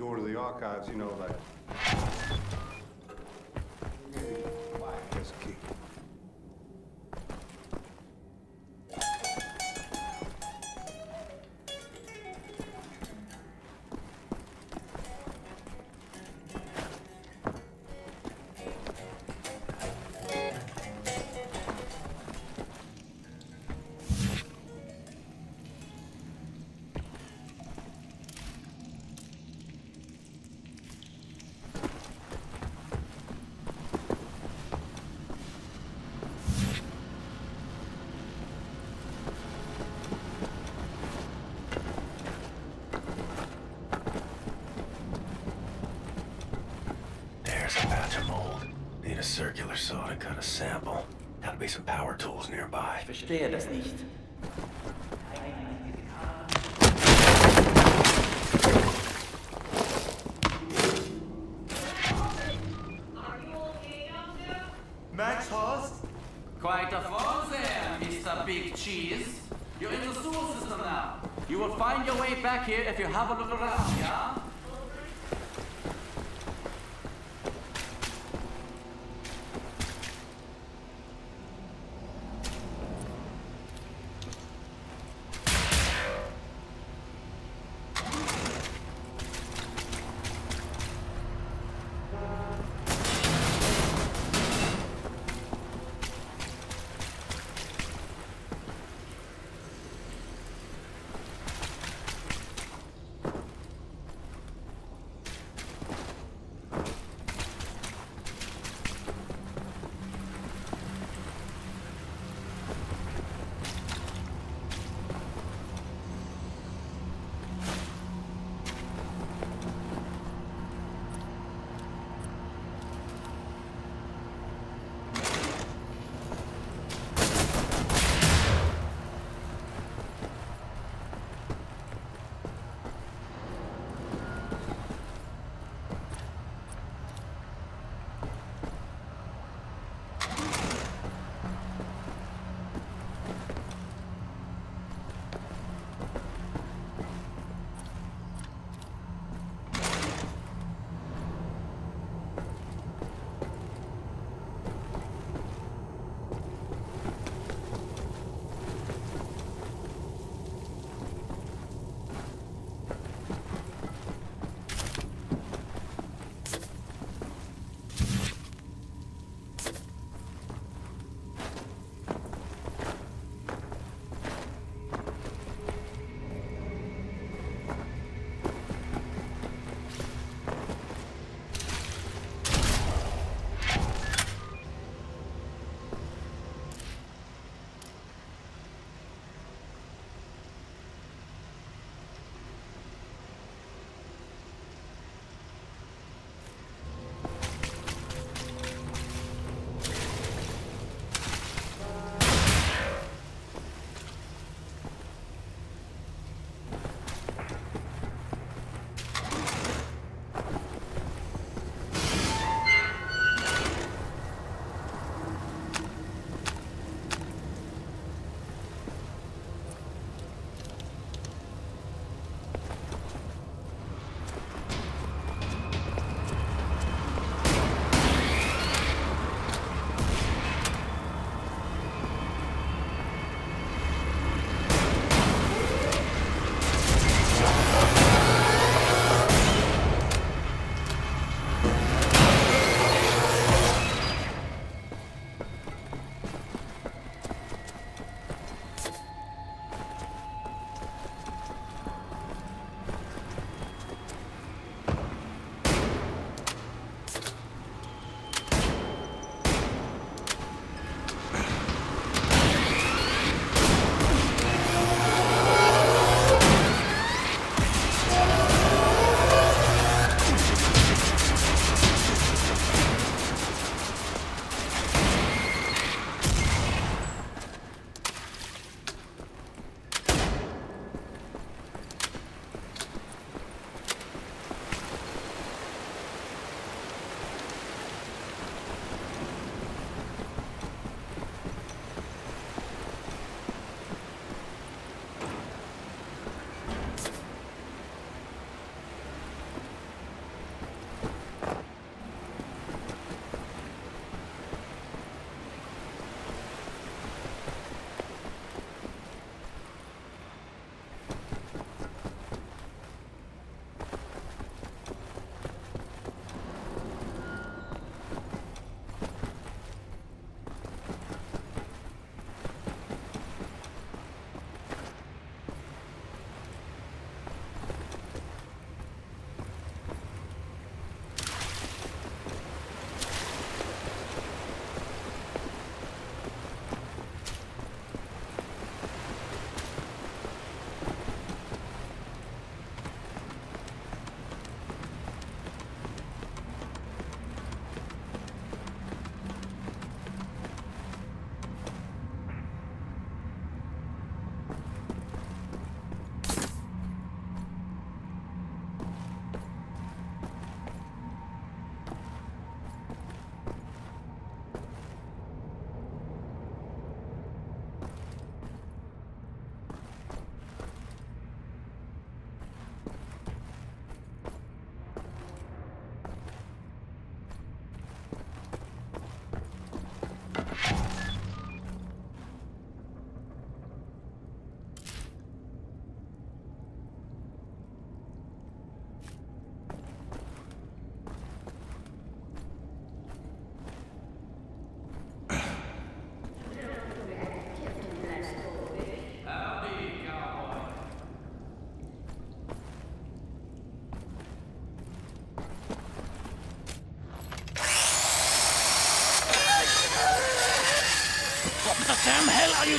door to the archives, you know, like... Here's the key. Need a circular saw to cut a sample. Gotta be some power tools nearby. Ich verstehe das nicht. Max Hawes? Quite a fall there, Mr. Big Cheese. You're in the sewer system now. You will find your way back here if you have a look around, yeah?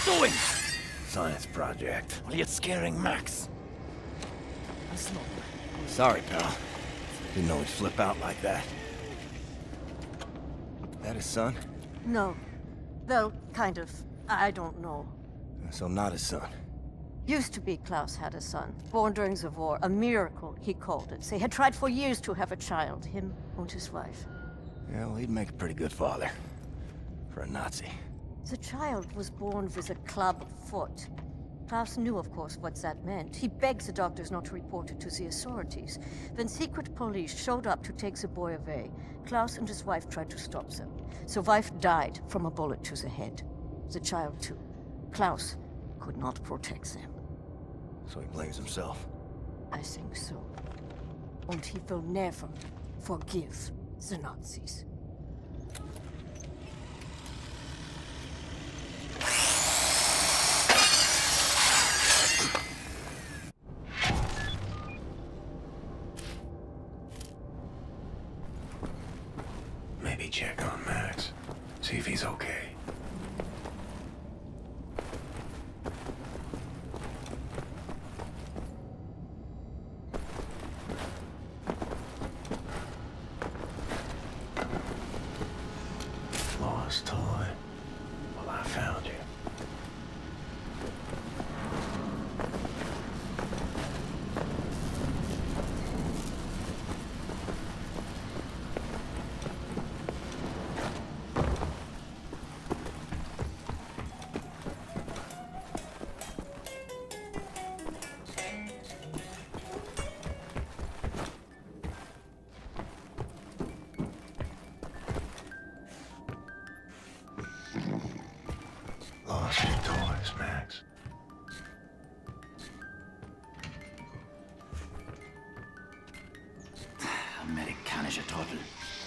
doing? Science project. Well, it's scaring Max. Sorry, pal. Didn't know he'd flip out like that. That his son? No. Well, kind of. I don't know. So not his son. Used to be Klaus had a son, born during the war. A miracle, he called it. They had tried for years to have a child, him and his wife. Yeah, well, he'd make a pretty good father. For a Nazi. The child was born with a club foot. Klaus knew, of course, what that meant. He begged the doctors not to report it to the authorities. When secret police showed up to take the boy away, Klaus and his wife tried to stop them. The wife died from a bullet to the head. The child, too. Klaus could not protect them. So he blames himself. I think so. And he will never forgive the Nazis. Maybe check on Max. See if he's okay. Lost toy. Well, I found you. Lost your toys, Max. Amerikanische Trottel.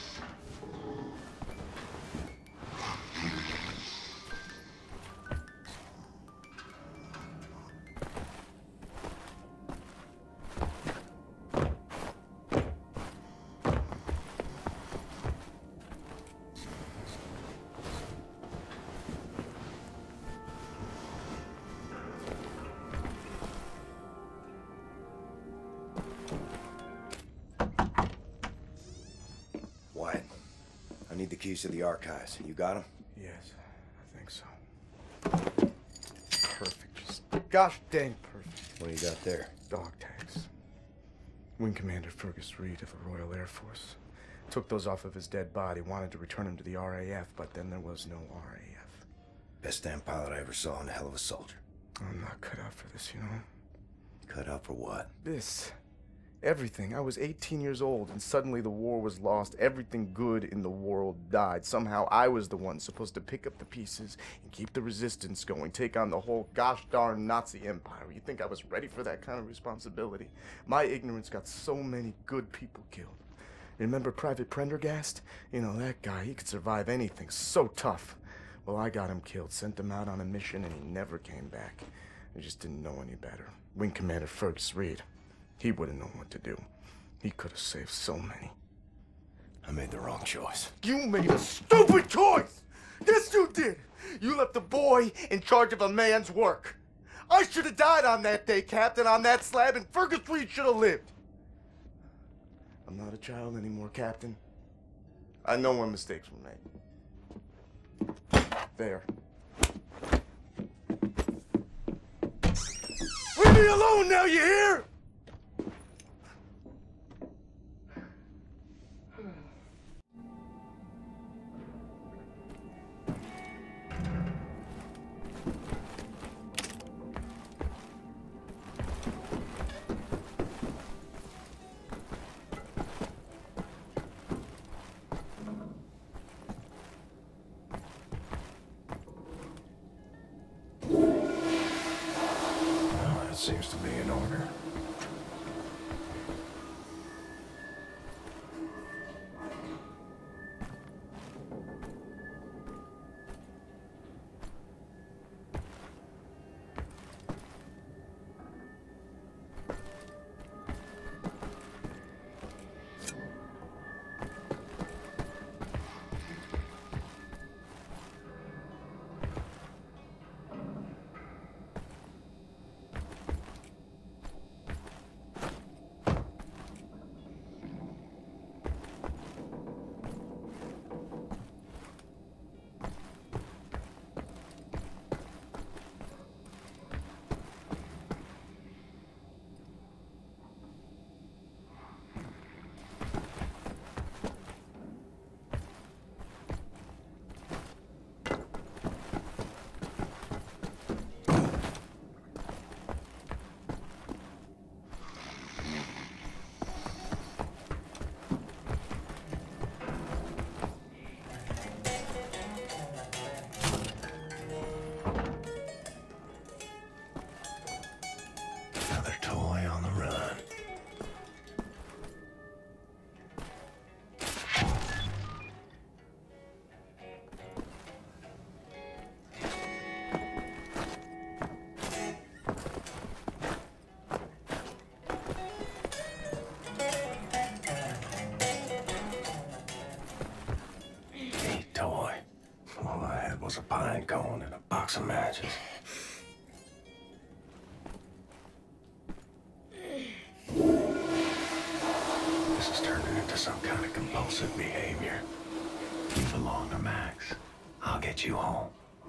Wyatt, I need the keys to the archives. You got them? Yes, I think so. Perfect. Just gosh dang perfect. What do you got there? Dog tags. Wing Commander Fergus Reed of the Royal Air Force. Took those off of his dead body, wanted to return him to the RAF, but then there was no RAF. Best damn pilot I ever saw and a hell of a soldier. I'm not cut out for this, you know? Cut out for what? This. Everything. I was 18 years old, and suddenly the war was lost. Everything good in the world died. Somehow I was the one supposed to pick up the pieces and keep the resistance going, take on the whole gosh darn Nazi empire. You think I was ready for that kind of responsibility? My ignorance got so many good people killed. Remember Private Prendergast? You know, that guy, he could survive anything. So tough. Well, I got him killed, sent him out on a mission, and he never came back. I just didn't know any better. Wing Commander Fergus Reed. He would have known what to do. He could have saved so many. I made the wrong choice. You made a stupid choice! Yes, you did! You left the boy in charge of a man's work. I should have died on that day, Captain, on that slab, and Fergus Reed should have lived. I'm not a child anymore, Captain. I know when mistakes were made. There. Leave me alone now, you hear? Seems to be in order. scratches. This is turning into some kind of compulsive behavior. You belong to Max. I'll get you home.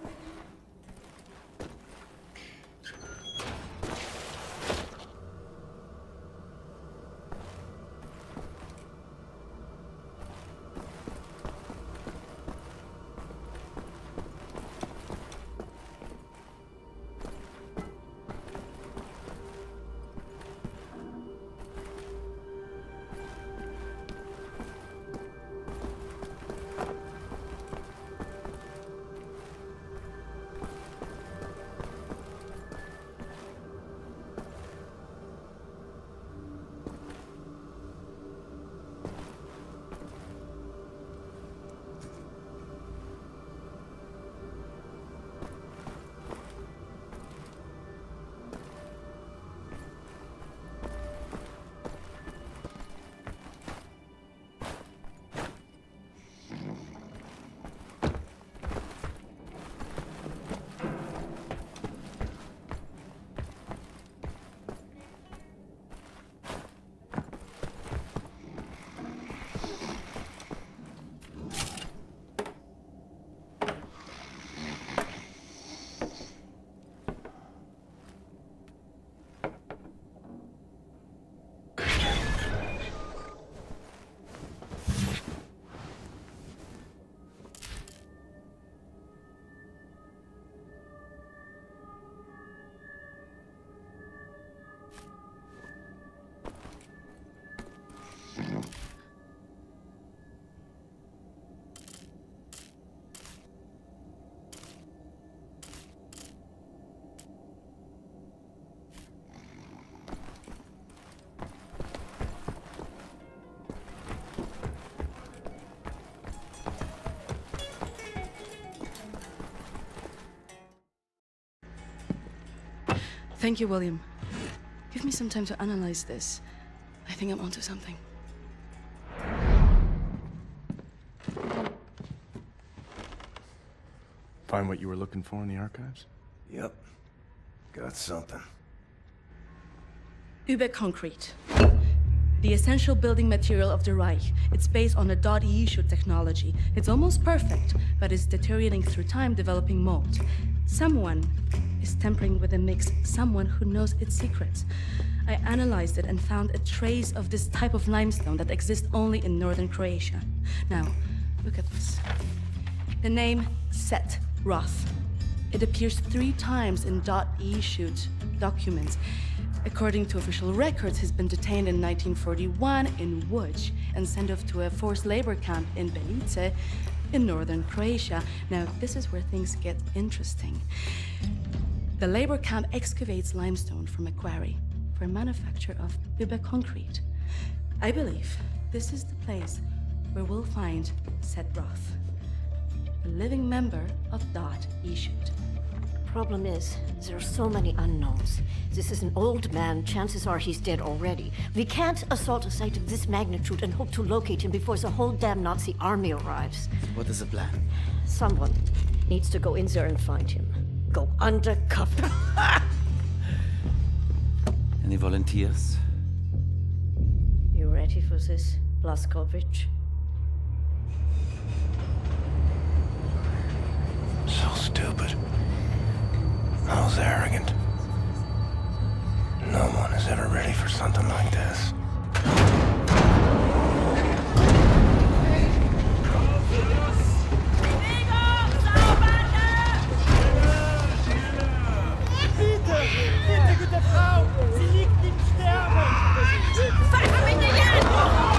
Thank you, William. Give me some time to analyze this. I think I'm onto something. Find what you were looking for in the archives? Yep. Got something. Überconcrete. The essential building material of the Reich. It's based on a .E shoot technology. It's almost perfect, but it's deteriorating through time, developing mold. Someone is tampering with the mix, someone who knows its secrets. I analyzed it and found a trace of this type of limestone that exists only in northern Croatia. Now, look at this. The name Set Roth. It appears 3 times in .E shoot documents. According to official records, he's been detained in 1941 in Łódź and sent off to a forced labor camp in Belice in northern Croatia. Now, this is where things get interesting. The labor camp excavates limestone from a quarry for manufacture of Überconcrete. I believe this is the place where we'll find Set Roth, a living member of .E shoot. Problem is, there are so many unknowns. This is an old man. Chances are he's dead already. We can't assault a site of this magnitude and hope to locate him before the whole damn Nazi army arrives. What is the plan? Someone needs to go in there and find him. Go undercover. Any volunteers? You ready for this, Blazkowicz? So stupid. How's arrogant? No one is ever ready for something like this. Bitte, gute Frau! Sie liegt im Sterben! Fahr mich nicht an!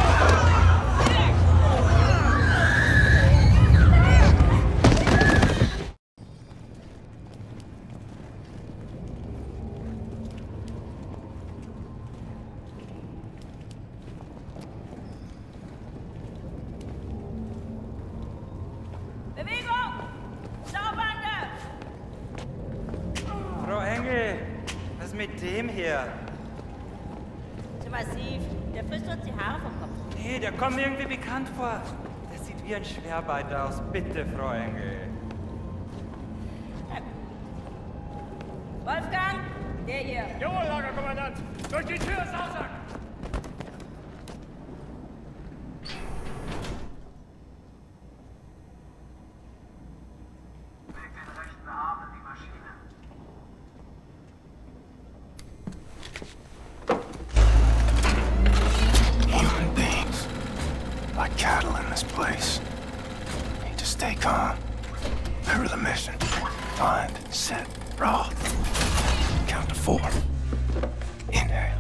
Bewegung! Staubwande! Frau Engel, was ist mit dem hier? Zu massiv. Der frisst uns die Haare vom Kopf. Nee, der kommt mir irgendwie bekannt vor. Der sieht wie ein Schwerbeiter aus. Bitte, Frau Engel. Wolfgang, der hier. Jawohl, Lagerkommandant. Durch die Tür, Sausack! Human beings. Like cattle in this place. Need to stay calm. Remember the mission. Find, set, Roth. Count to 4. Inhale.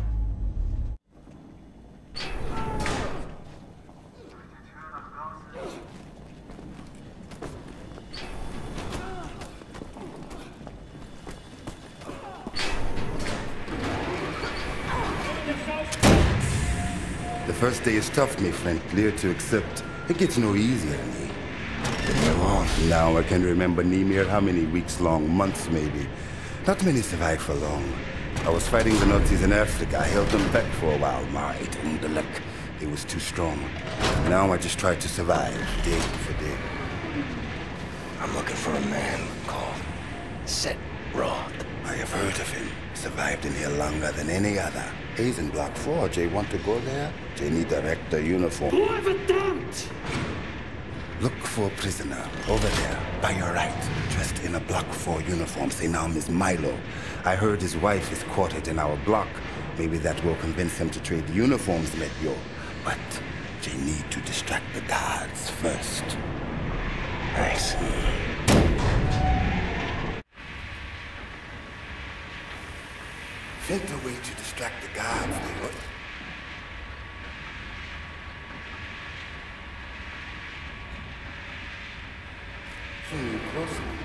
The first day is tough, my friend, clear to accept. It gets no easier to me. Now I can remember Nimir, how many weeks long, months maybe. Not many survived for long. I was fighting the Nazis in Africa. I held them back for a while, Marit and the luck. It was too strong. Now I just try to survive, day for day. I'm looking for a man called Set Roth. I have heard of him. Survived in here longer than any other. He's in Block 4. Jay want to go there? Jay need a rector uniform. Verdammt! Look for a prisoner over there, by your right, dressed in a Block 4 uniform. Say now, Miss Milo. I heard his wife is quartered in our block. Maybe that will convince him to trade the uniforms, Medyo. But they need to distract the guards first. Nice. Find a way to distract the guards, they would. Close.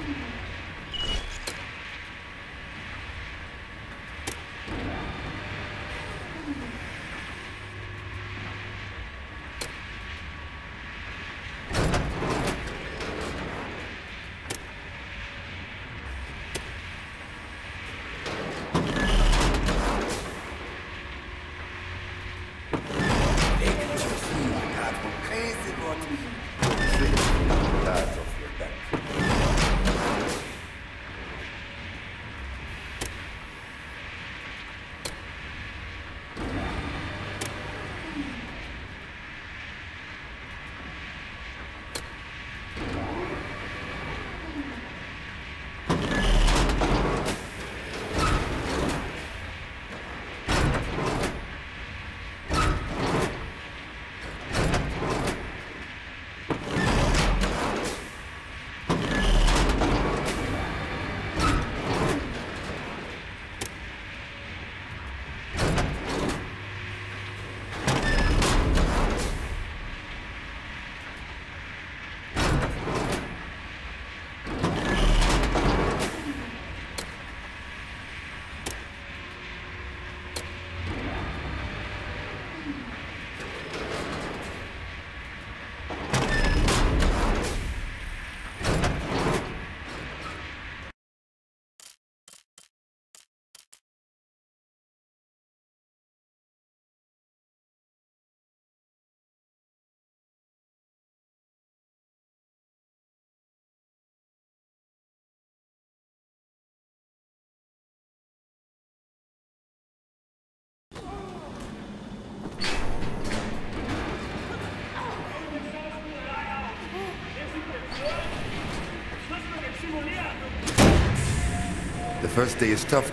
The first day is tough.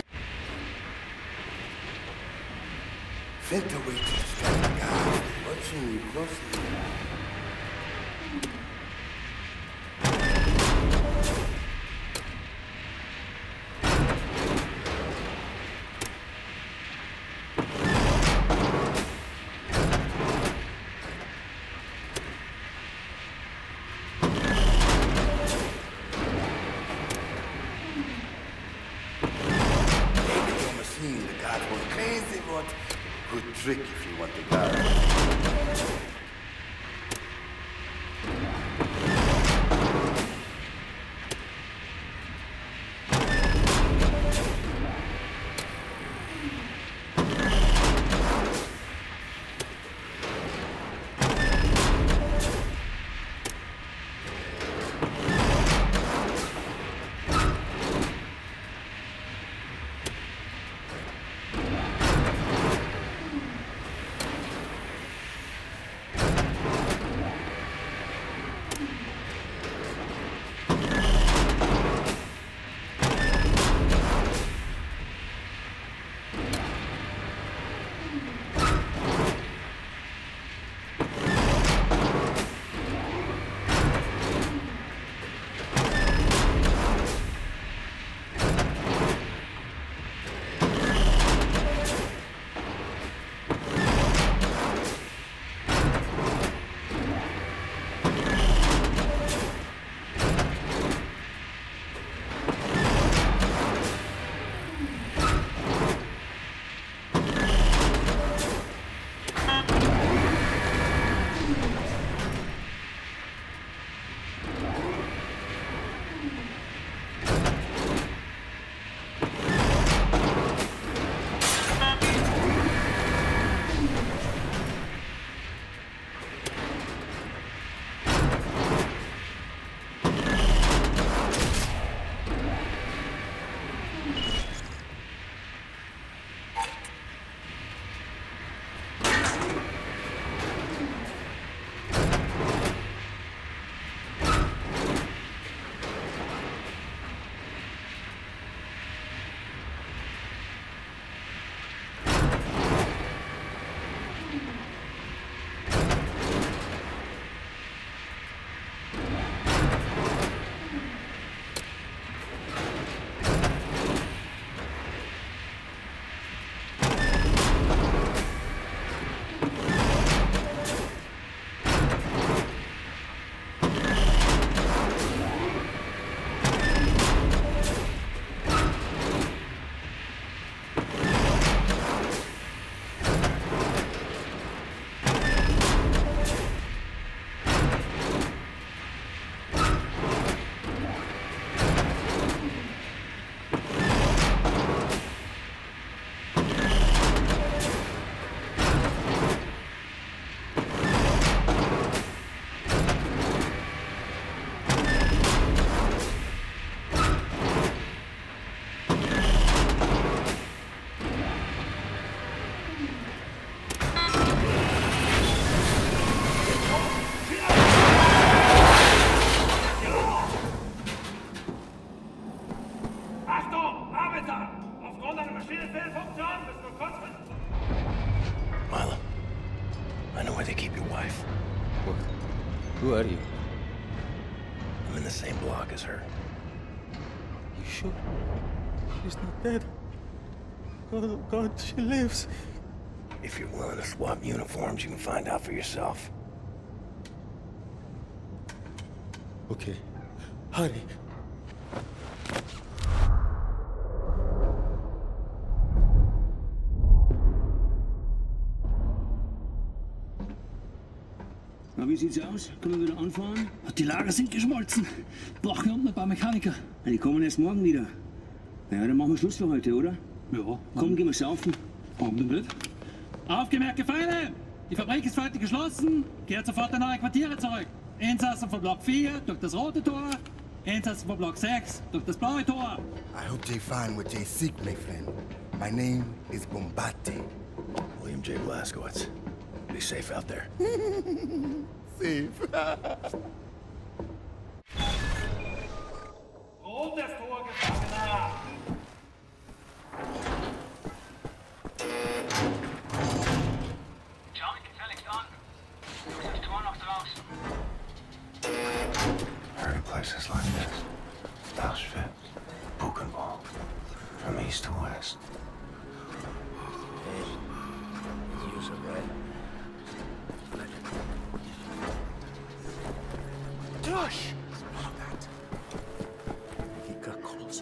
Find a way to distract the guards. Watching you closely. Good trick if you want to guard. Milo, I know where they keep your wife. Who are you? I'm in the same block as her. You sure? She's not dead. Oh God, she lives. If you're willing to swap uniforms, you can find out for yourself. Okay, hurry. Na, wie sieht's aus? Können wir wieder anfahren? Die Lager sind geschmolzen. Brauchen unten ein paar Mechaniker. Die kommen erst morgen wieder. Ja, dann machen wir Schluss für heute, oder? Ja. Komm, gehen wir saufen. Warum nicht? Aufgemerkt, Gefangene! Die Fabrik ist für heute geschlossen. Kehrt sofort in eure Quartiere zurück. Insassen von Block 4 durch das rote Tor. Insassen von Block 6 durch das blaue Tor. I hope they find what they seek, my friend. My name is Bombate. William J. Blazkowicz. Be safe out there. Safe. Rotes Tor, Gefangener! Schau mich gefälligst an. Du bist das Tor noch draußen. Heard of places like this. Auschwitz, Buchenwald, from east to west. Use it right. Josh! He got closer.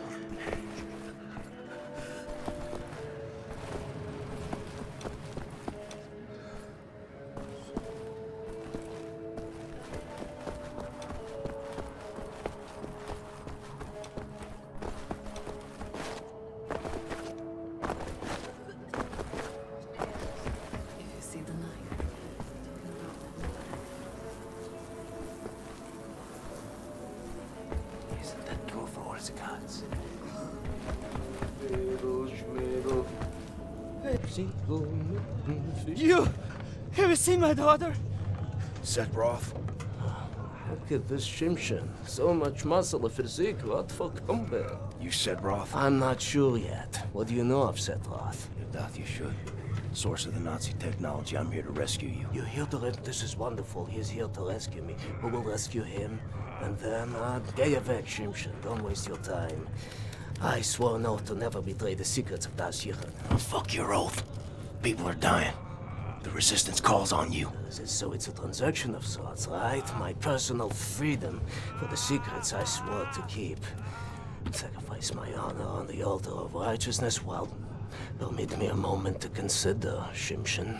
You! Have you seen my daughter? Seth Roth? Look at this Shimshin. So much muscle, a physique. What for combat? You said Roth? I'm not sure yet. What do you know of Seth Roth? You doubt you should. Source of the Nazi technology. I'm here to rescue you. You're here to this is wonderful. He's here to rescue me. We will rescue him. And then, get weg, Shimshin. Don't waste your time. I swore an oath to never betray the secrets of Das Yichud. Oh, fuck your oath. People are dying. The resistance calls on you. So it's a transaction of sorts, right? My personal freedom for the secrets I swore to keep. Sacrifice my honor on the altar of righteousness? Well, permit me a moment to consider, Shimshin.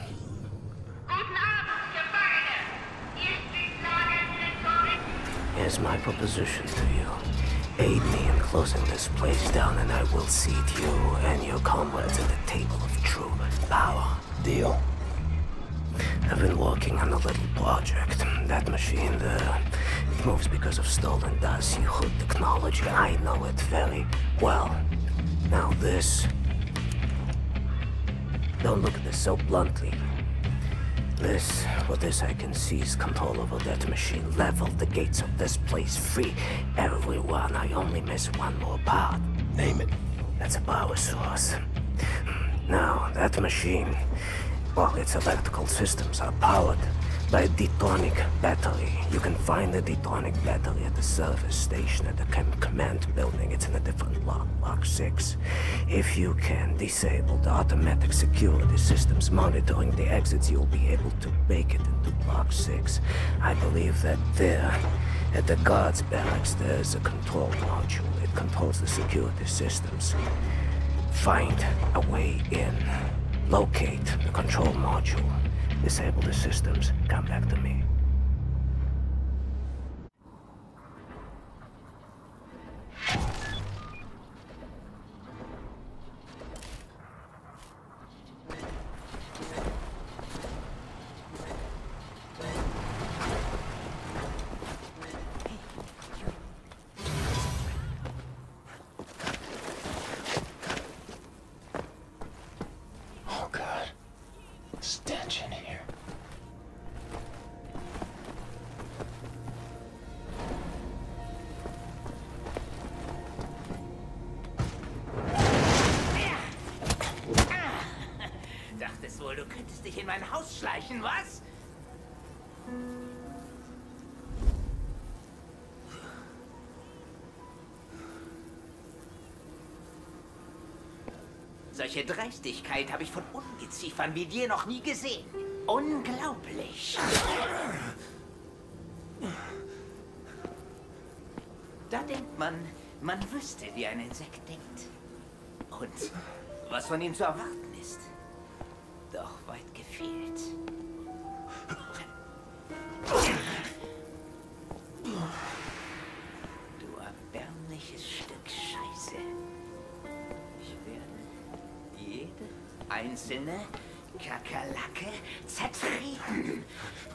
Here's my proposition to you. Aid me in closing this place down and I will seat you and your comrades at the table of true power. Deal. I've been working on a little project. That machine there, it moves because of stolen Das Yichud technology. I know it very well. Now this... Don't look at this so bluntly. This, for this I can seize control over that machine, level the gates of this place, free everyone. I only miss one more part. Name it. That's a power source. Now, that machine, well, its electrical systems are powered by a detonic battery. You can find the detonic battery at the service station at the command building. It's in a different block, Block 6. If you can disable the automatic security systems monitoring the exits, you'll be able to make it into Block 6. I believe that there, at the guards' barracks, there's a control module. It controls the security systems. Find a way in. Locate the control module. Disable the systems. Come back to me. Oh, God. Stench in here. du könntest dich in mein Haus schleichen, was? Solche Dreistigkeit habe ich von Ungeziefern wie dir noch nie gesehen. Unglaublich. Da denkt man wüsste, wie ein Insekt denkt. Und was von ihm zu erwarten ist. Doch weit gefehlt. Du erbärmliches Stück Scheiße. Ich werde jede einzelne Kakerlake zertreten.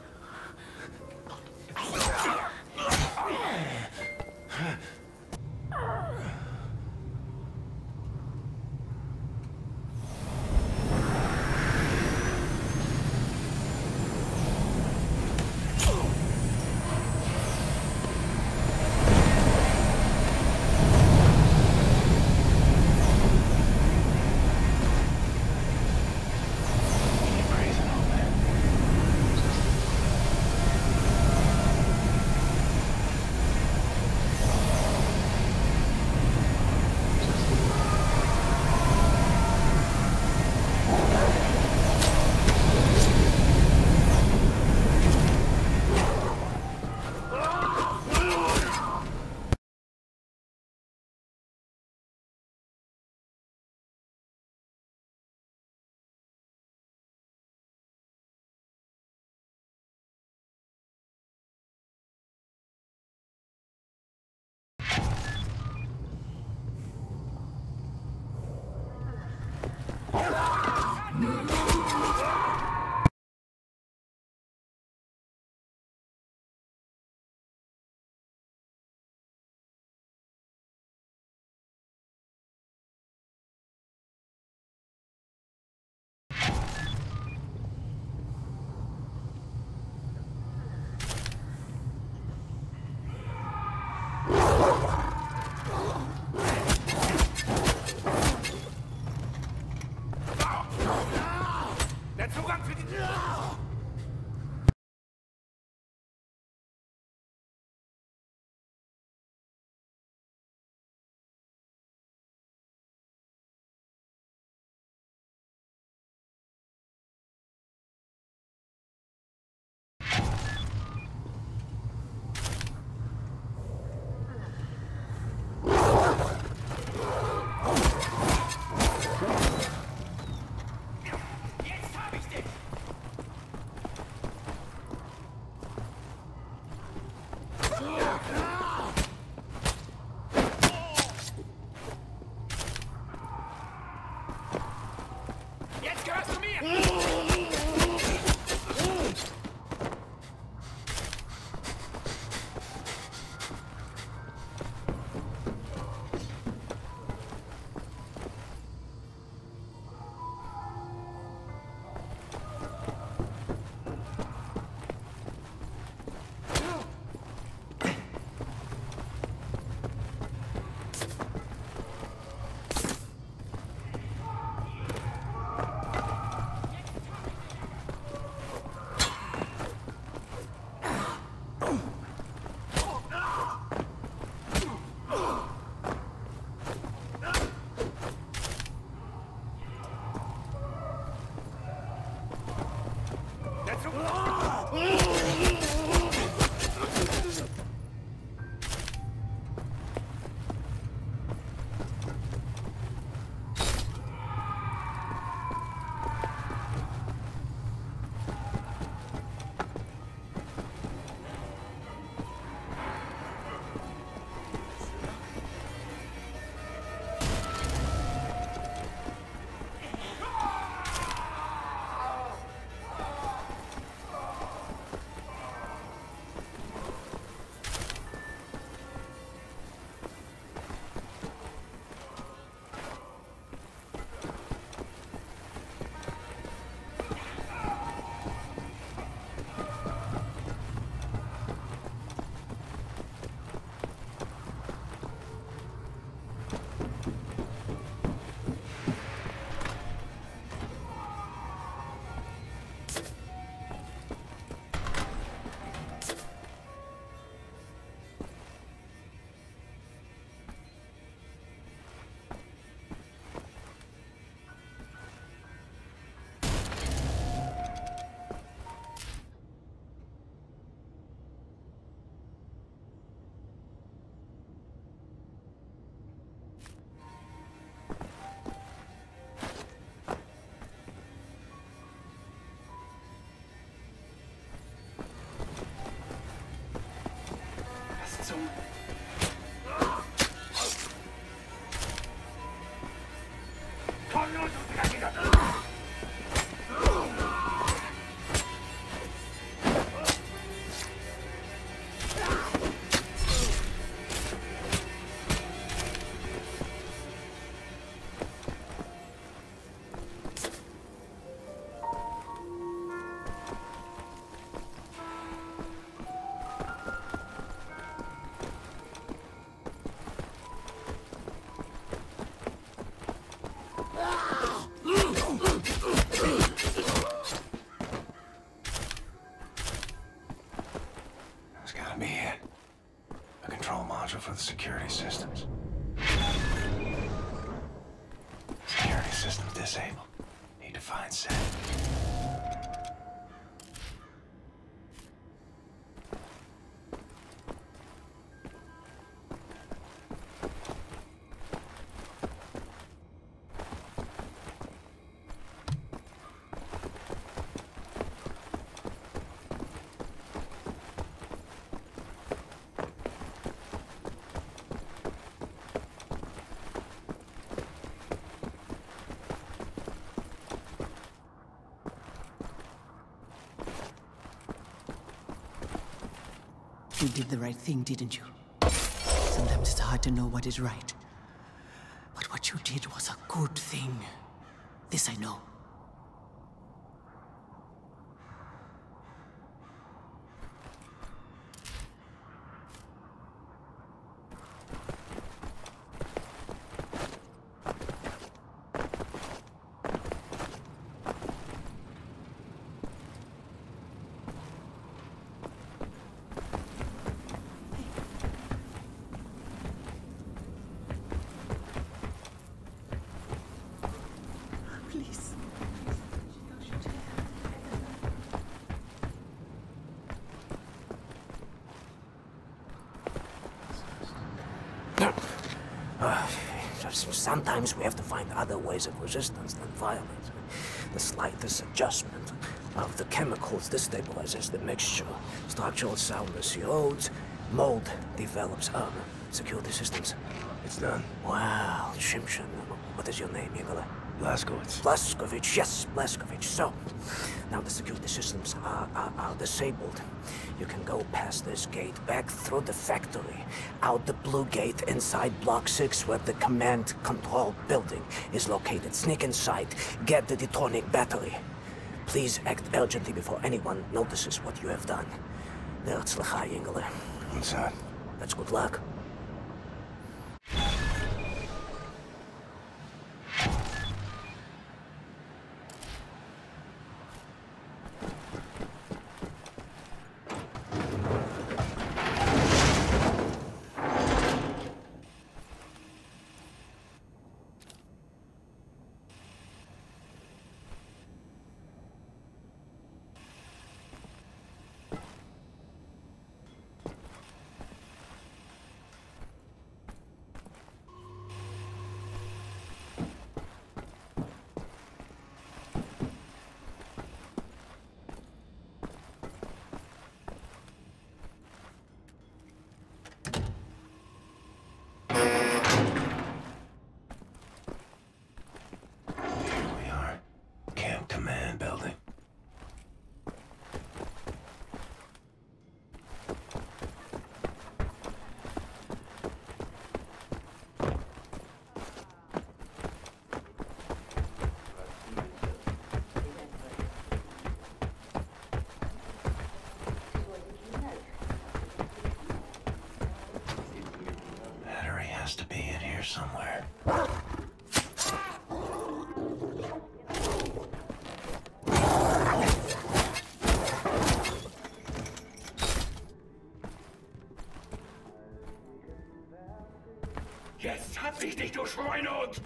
Der Zugang für die... Jetzt gehörst du mir! There's gotta be it. A control module for the security systems. Security systems disabled. Need to find set. You did the right thing, didn't you? Sometimes it's hard to know what is right. But what you did was a good thing. This I know. Please. Sometimes we have to find other ways of resistance than violence. The slightest adjustment of the chemicals destabilizes the mixture. Structural soundness erodes, mold develops. Security systems. It's done. Wow, Shimshon. What is your name, Igor? Blazkowicz. Blazkowicz, yes, Blazkowicz. So, now the security systems are disabled. You can go past this gate, back through the factory, out the blue gate inside Block 6 where the command control building is located. Sneak inside, get the Detonic battery. Please act urgently before anyone notices what you have done. Herzlichai, Ingele. Inside. That's good luck. Has to be in here somewhere. Jetzt hab ich dich, du Schweinehund!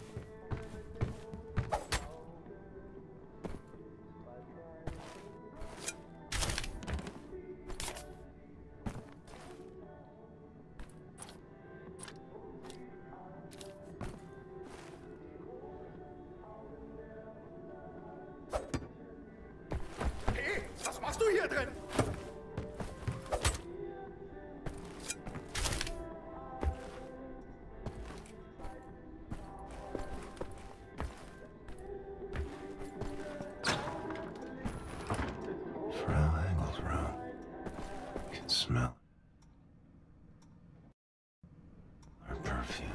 Was machst du hier drin? smell her perfume.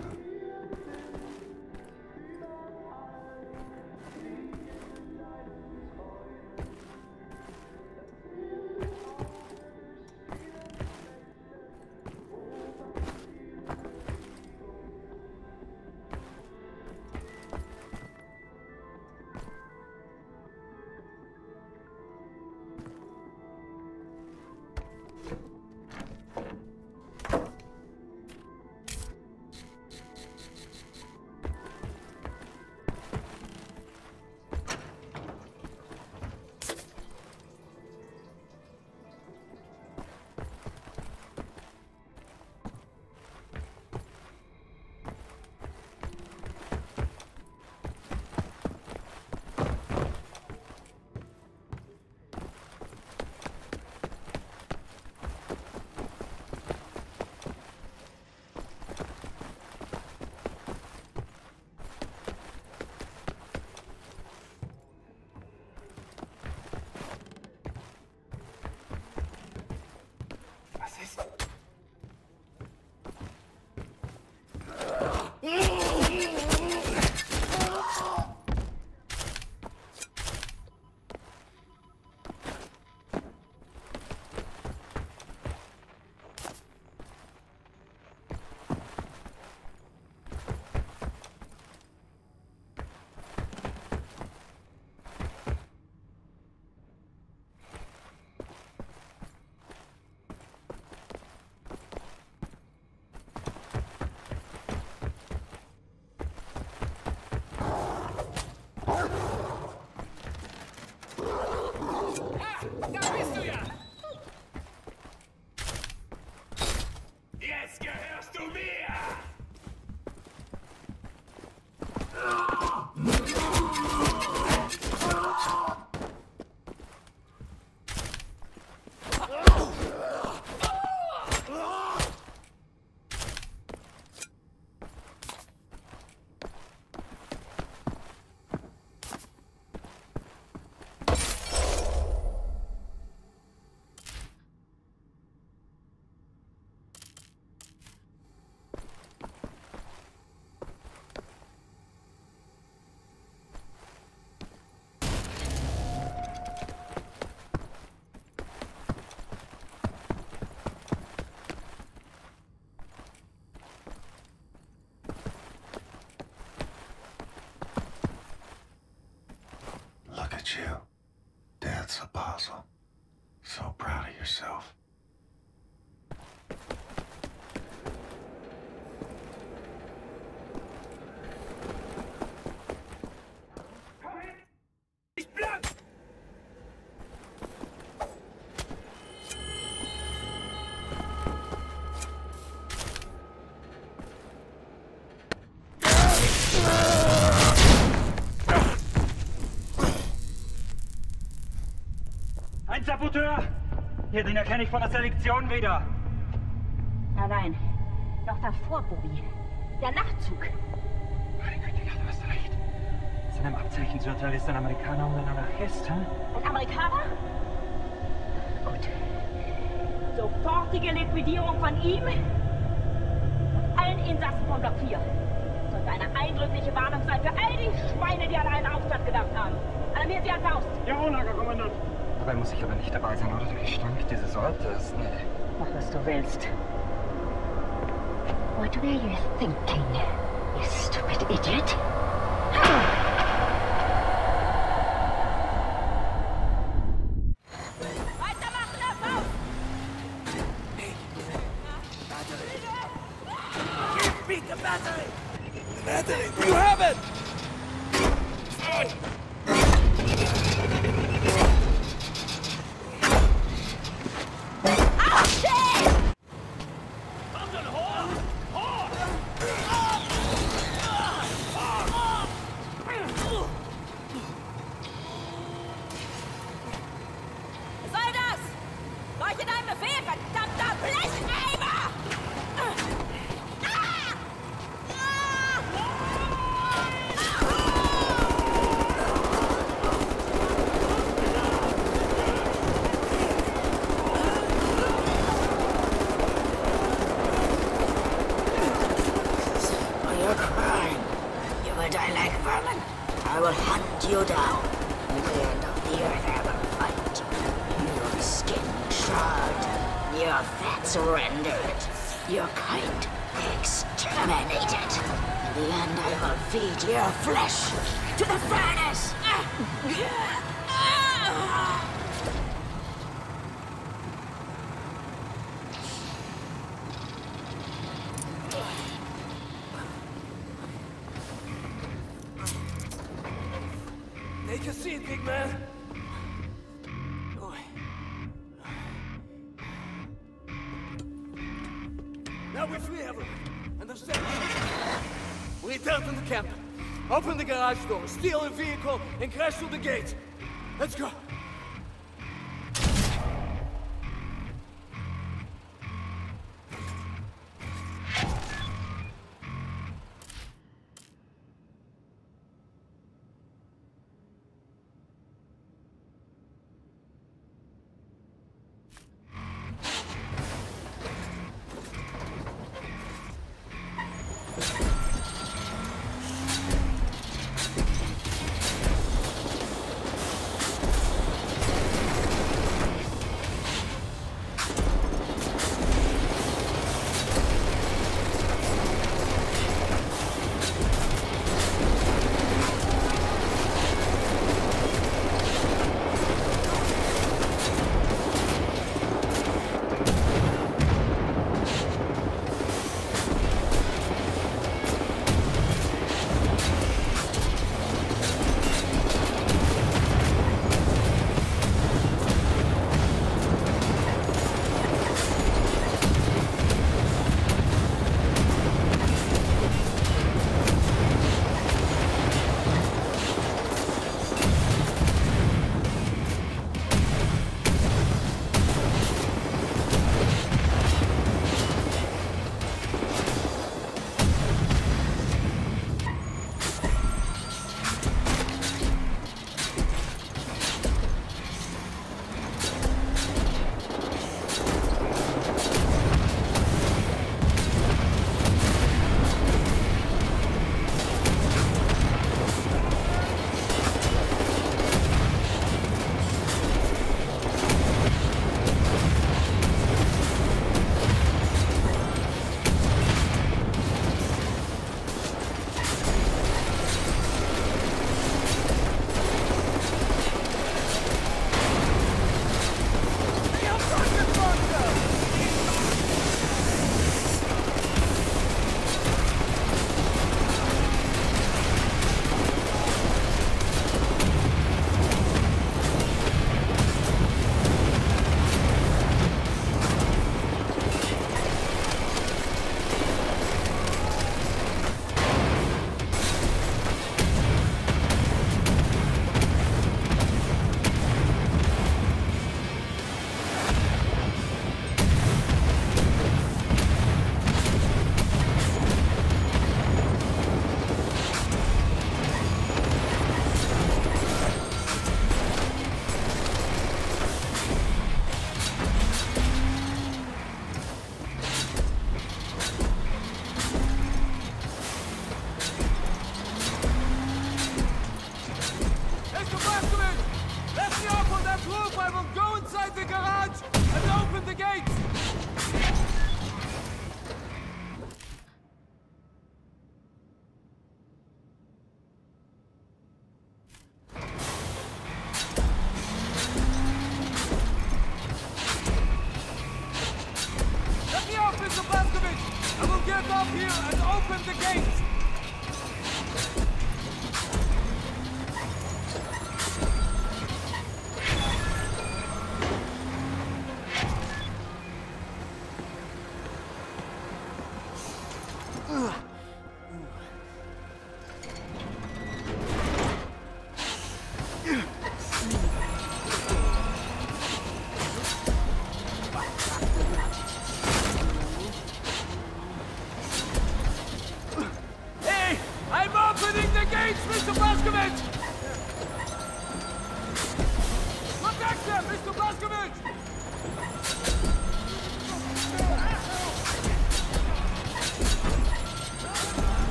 Da bist du ja! Jetzt gehörst du mir! Look at you, Dad's apostle. So proud of yourself. Ein Saboteur! Hier, den erkenne ich von der Selektion wieder. Nein, noch davor, Bobby. Der Nachtzug. Meine Güte, ja, du hast recht. Seinem Abzeichenzurteil ist ein Amerikaner und ein Anarchist, hä? Ein Amerikaner? Gut. Sofortige Liquidierung von ihm und allen Insassen von Block 4. Sollte eine eindrückliche Warnung sein für all die Schweine, die an einen Aufstand gedacht haben. Alarmiert sie als Faust. Jawohl, Lagerkommandant. Dabei muss ich aber nicht dabei sein, oder? Der Gestank dieses Ortes. Nee. Mach, was du willst. What were you thinking, you stupid idiot? Weitermachen, auf! Give me the battery! The battery! You have it! hunt you down. The end of the earth ever fight. Your skin charred, your fats rendered, your kind exterminated. In the end, I will feed your flesh to the furnace. Take a seat, big man. Now we flee everyone. Understand? We return to the camp. Open the garage door, steal a vehicle, and crash through the gate. Let's go.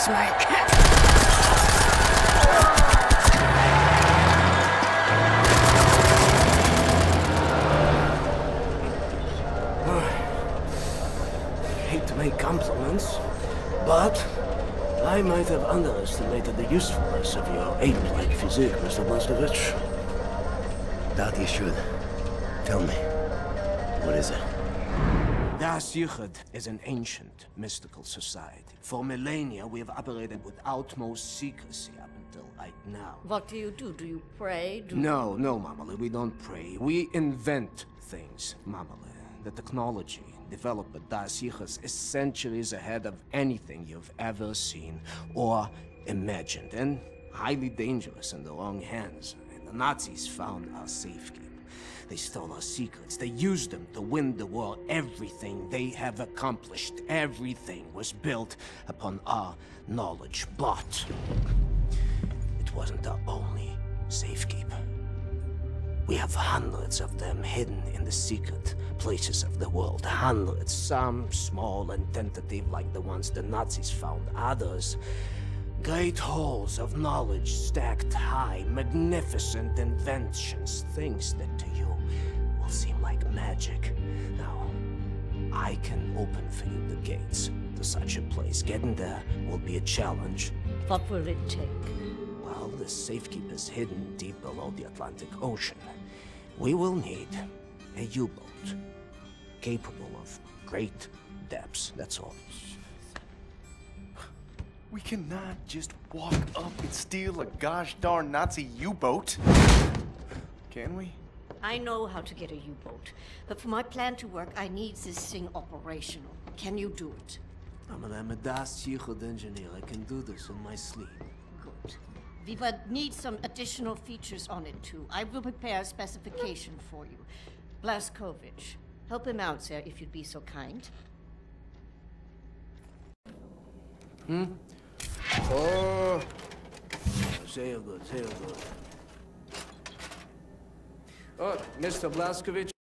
Kiss my cat. Hate to make compliments, but I might have underestimated the usefulness of your ape-like physique, Mr. Blazkowicz. That you should. Tell me, what is it? Das Yichud is an ancient, mystical society. For millennia, we have operated with utmost secrecy up until right now. What do? Do you pray? No, Mamale, we don't pray. We invent things, Mamale. The technology developed by Das Yichud is centuries ahead of anything you've ever seen or imagined, and highly dangerous in the wrong hands. And the Nazis found our safekeeping. They stole our secrets. They used them to win the war. Everything they have accomplished, everything was built upon our knowledge. But it wasn't our only safekeeper. We have hundreds of them hidden in the secret places of the world. Hundreds, some small and tentative like the ones the Nazis found. Others, great halls of knowledge stacked high, magnificent inventions, things that to you will seem like magic. Now, I can open for you the gates to such a place. Getting there will be a challenge. What will it take? Well, the safekeeper's hidden deep below the Atlantic Ocean. We will need a U-boat capable of great depths, that's all. We cannot just walk up and steal a gosh darn Nazi U-boat. Can we? I know how to get a U-boat, but for my plan to work, I need this thing operational. Can you do it? I'm a Das Yichud engineer. I can do this in my sleep. Good. We would need some additional features on it, too. I will prepare a specification for you. Blazkowicz, help him out, sir, if you'd be so kind. Oh, sehr good, sehr good. Oh, Mr. Blazkowicz.